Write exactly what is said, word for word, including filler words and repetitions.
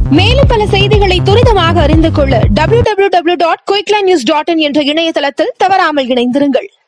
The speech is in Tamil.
மேலும் பல செய்திகளை துரிதமாக அறிந்து கொள்ள W W W dot Quickline news dot in என்ற இணையதளத்தில் தவறாமல் இணைந்திருங்கள்.